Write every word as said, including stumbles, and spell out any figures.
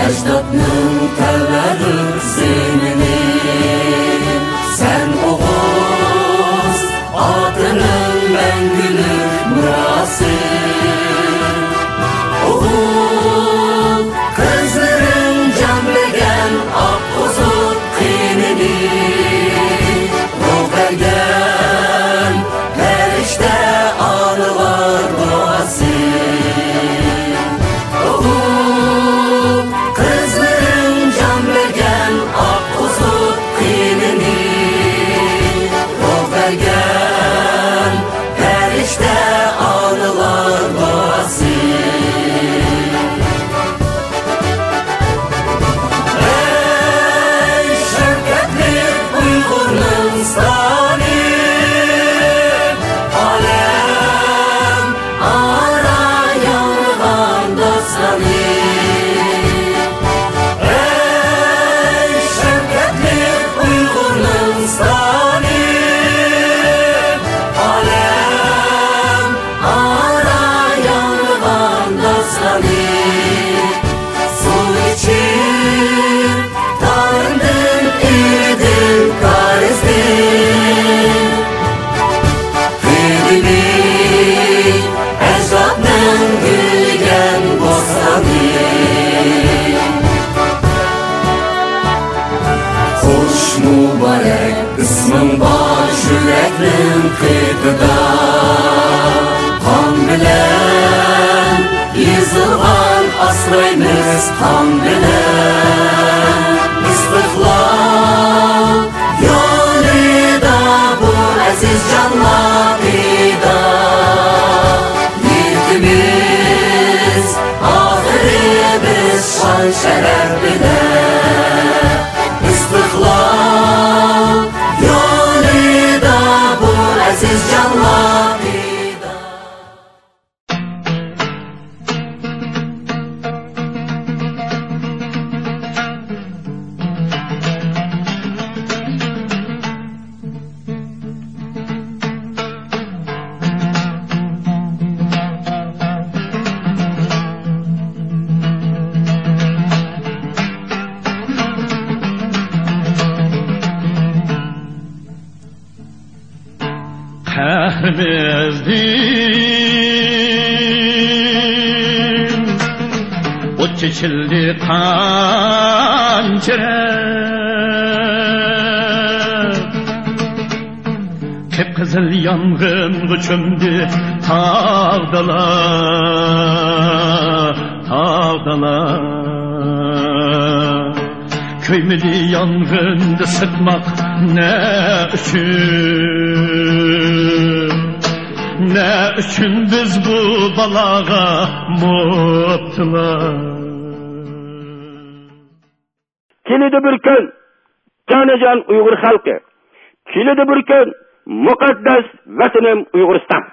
Ecdatның tevellüd zemini sen Oğuz adının мәңгілік murası Oğul kızların can vergen ak uzun kınını ruh vergen perişte anılar duası Oğul kızların can vergen ak uzun kınını ruh vergen perişte anılar duası Ey şevketli Uygur'un stani alem ara yanılan dostani Ey şevketli Uygur'un stani alem ara yanılan dostani Su için tanrın idil karizdin Hidimi ecdadның gülgen bostani Hoş mübarek ismin var yüreknin kıytıda Han bilen yazılgan asraymiz han bilen İstiklal yolida bu aziz canlarida Yiğitimiz ahirimiz şan şeref bilen İstiklal yolida bu aziz canlarida Kahrimizdim o çeşildi kancere Kıpkızıl yangın çömdü tağdalar tağdalar Köymeli yangında sıkmak ne üçün Ne üçün biz bu balağa mutlar Keledi bir kun Jonajon Uyg'ur xalqi Keledi bir kun muqaddas vatanim Uyg'uriston